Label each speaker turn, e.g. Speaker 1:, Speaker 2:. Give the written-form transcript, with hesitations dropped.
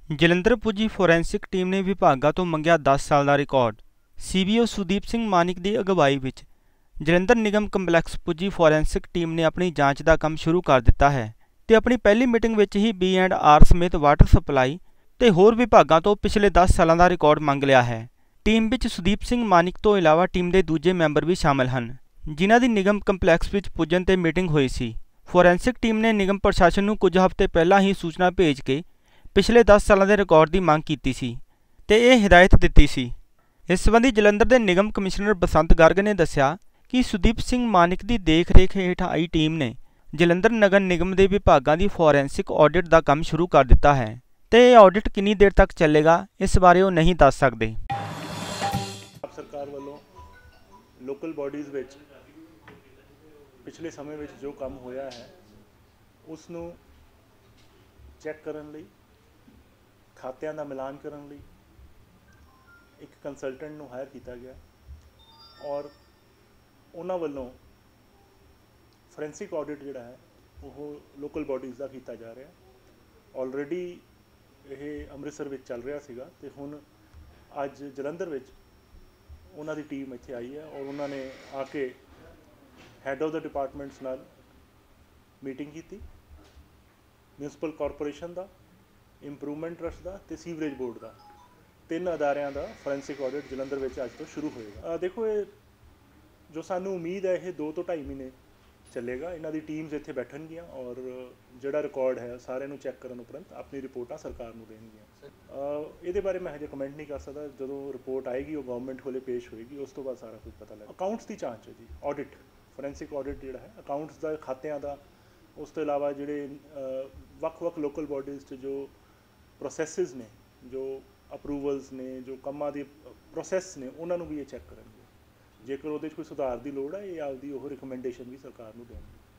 Speaker 1: ਜਲੰਧਰ ਪੁੱਜੀ forensic team ਨੇ ਵਿਭਾਗਾਂ ਤੋਂ ਮੰਗਿਆ 10 ਸਾਲ ਦਾ ਰਿਕਾਰਡ। ਸੀਬੀਓ ਸੁਦੀਪ ਸਿੰਘ ਮਾਨਿਕ ਦੀ ਅਗਵਾਈ ਵਿੱਚ ਜਲੰਧਰ ਨਿਗਮ ਕੰਪਲੈਕਸ ਪੁੱਜੀ ਫੋਰੈਂਸਿਕ ਟੀਮ ਨੇ ਆਪਣੀ ਜਾਂਚ ਦਾ ਕੰਮ ਸ਼ੁਰੂ ਕਰ ਦਿੱਤਾ ਹੈ ਤੇ ਆਪਣੀ ਪਹਿਲੀ ਮੀਟਿੰਗ ਵਿੱਚ ਹੀ B&R ਸਮੇਤ ਵਾਟਰ ਸਪਲਾਈ ਤੇ ਹੋਰ ਵਿਭਾਗਾਂ ਤੋਂ ਪਿਛਲੇ 10 ਸਾਲਾਂ ਦਾ ਰਿਕਾਰਡ ਮੰਗ ਲਿਆ ਹੈ। ਟੀਮ ਵਿੱਚ ਸੁਦੀਪ ਸਿੰਘ ਮਾਨਿਕ ਤੋਂ ਇਲਾਵਾ ਟੀਮ ਦੇ ਦੂਜੇ ਮੈਂਬਰ ਵੀ ਸ਼ਾਮਲ ਹਨ, ਜਿਨ੍ਹਾਂ ਦੀ ਨਿਗਮ ਕੰਪਲੈਕਸ ਵਿੱਚ ਪੁੱਜਣ ਤੇ ਮੀਟਿੰਗ ਹੋਈ ਸੀ। ਫੋਰੈਂਸਿਕ ਟੀਮ ਨੇ ਨਿਗਮ ਪ੍ਰਸ਼ਾਸਨ ਨੂੰ ਕੁਝ ਹਫ਼ਤੇ ਪਹਿਲਾਂ ਹੀ ਸੂਚਨਾ ਭੇਜ ਕੇ ਪਿਛਲੇ 10 ਸਾਲਾਂ ਦੇ ਰਿਕਾਰਡ ਦੀ ਮੰਗ ਕੀਤੀ ਸੀ ਤੇ ਇਹ ਹਦਾਇਤ ਦਿੱਤੀ ਸੀ। ਇਸ ਸੰਬੰਧੀ ਜਲੰਧਰ ਦੇ ਨਿਗਮ ਕਮਿਸ਼ਨਰ ਬਸੰਤ ਗਰਗ ਨੇ ਦੱਸਿਆ ਕਿ ਸੁਦੀਪ ਸਿੰਘ ਮਾਨਿਕ ਦੀ ਦੇਖ-ਰੇਖ ਹੇਠ ਆਈ ਟੀਮ ਨੇ ਜਲੰਧਰ ਨਗਰ ਨਿਗਮ ਦੇ ਵਿਭਾਗਾਂ ਦੀ ਫੋਰੈਂਸਿਕ ਆਡਿਟ ਦਾ ਕੰਮ ਸ਼ੁਰੂ ਕਰ ਦਿੱਤਾ ਹੈ ਤੇ ਇਹ ਆਡਿਟ ਕਿੰਨੀ ਦੇਰ ਤੱਕ ਚੱਲੇਗਾ, ਇਸ ਬਾਰੇ ਉਹ ਨਹੀਂ ਦੱਸ ਸਕਦੇ।
Speaker 2: ਸਰਕਾਰ ਵੱਲੋਂ ਲੋਕਲ ਬਾਡੀਜ਼ ਵਿੱਚ ਪਿਛਲੇ ਸਮੇਂ ਵਿੱਚ ਜੋ ਕੰਮ ਹੋਇਆ ਹੈ ਉਸ ਨੂੰ ਚੈੱਕ ਕਰਨ ਲਈ, ਖਾਤਿਆਂ ਦਾ ਮਿਲਾਨ ਕਰਨ ਲਈ ਇੱਕ ਕੰਸਲਟੈਂਟ ਨੂੰ ਹਾਇਰ ਕੀਤਾ ਗਿਆ ਔਰ ਉਹਨਾਂ ਵੱਲੋਂ ਫੋਰੈਂਸਿਕ ਆਡਿਟ ਜਿਹੜਾ ਹੈ ਉਹ ਲੋਕਲ ਬਾਡੀਜ਼ ਦਾ ਕੀਤਾ ਜਾ ਰਿਹਾ। ਆਲਰੇਡੀ ਇਹ ਅੰਮ੍ਰਿਤਸਰ ਵਿੱਚ ਚੱਲ ਰਿਹਾ ਸੀਗਾ ਤੇ ਹੁਣ ਅੱਜ ਜਲੰਧਰ ਵਿੱਚ ਉਹਨਾਂ ਦੀ ਟੀਮ ਇੱਥੇ ਆਈ ਹੈ ਔਰ ਉਹਨਾਂ ਨੇ ਆ ਕੇ ਹੈਡ ਆਫ ਦ ਡਿਪਾਰਟਮੈਂਟਸ ਨਾਲ ਮੀਟਿੰਗ ਕੀਤੀ। ਮਿਊਨਿਸਪਲ ਕਾਰਪੋਰੇਸ਼ਨ ਦਾ, ਇੰਪਰੂਵਮੈਂਟ ਟਰਸਟ ਦਾ ਤੇ ਸੀਵਰੇਜ ਬੋਰਡ ਦਾ, 3 ਅਦਾਰਿਆਂ ਦਾ ਫੋਰੈਂਸਿਕ ਆਡਿਟ ਜਲੰਧਰ ਵਿੱਚ ਅੱਜ ਤੋਂ ਸ਼ੁਰੂ ਹੋਏਗਾ। ਦੇਖੋ, ਇਹ ਜੋ ਸਾਨੂੰ ਉਮੀਦ ਹੈ ਇਹ 2 ਤੋਂ 2.5 ਮਹੀਨੇ ਚੱਲੇਗਾ। ਇਹਨਾਂ ਦੀ ਟੀਮਸ ਇੱਥੇ ਬੈਠਣਗੀਆਂ ਔਰ ਜਿਹੜਾ ਰਿਕਾਰਡ ਹੈ ਸਾਰਿਆਂ ਨੂੰ ਚੈੱਕ ਕਰਨ ਉਪਰੰਤ ਆਪਣੀ ਰਿਪੋਰਟਾਂ ਸਰਕਾਰ ਨੂੰ ਦੇਣਗੀਆਂ। ਇਹਦੇ ਬਾਰੇ ਮੈਂ ਹਜੇ ਕਮੈਂਟ ਨਹੀਂ ਕਰ ਸਕਦਾ। ਜਦੋਂ ਰਿਪੋਰਟ ਆਏਗੀ ਉਹ ਗਵਰਨਮੈਂਟ ਕੋਲੇ ਪੇਸ਼ ਹੋਏਗੀ, ਉਸ ਤੋਂ ਬਾਅਦ ਸਾਰਾ ਕੁਝ ਪਤਾ ਲੱਗ। ਅਕਾਊਂਟਸ ਦੀ ਜਾਂਚ ਹੈ ਜੀ, ਆਡਿਟ, ਫੋਰੈਂਸਿਕ ਆਡਿਟ ਜਿਹੜਾ ਹੈ ਅਕਾਊਂਟਸ ਦਾ, ਖਾਤਿਆਂ ਦਾ, ਉਸ ਤੋਂ ਇਲਾਵਾ ਜਿਹੜੇ ਵੱਖ-ਵੱਖ ਲੋਕਲ ਬਾਡੀਜ਼ 'ਚ ਜੋ ਪ੍ਰੋਸੈਸਿਸ ਨੇ, ਜੋ ਅਪਰੂਵਲਸ ਨੇ, ਜੋ ਕੰਮਾਂ ਦੇ ਪ੍ਰੋਸੈਸ ਨੇ, ਉਹਨਾਂ ਨੂੰ ਵੀ ਇਹ ਚੈੱਕ ਕਰਨਗੇ। ਜੇਕਰ ਉਹਦੇ 'ਚ ਕੋਈ ਸੁਧਾਰ ਦੀ ਲੋੜ ਹੈ ਇਹ ਆਪਦੀ ਉਹ ਰਿਕਮੈਂਡੇਸ਼ਨ ਵੀ ਸਰਕਾਰ ਨੂੰ ਦੇਣਗੇ।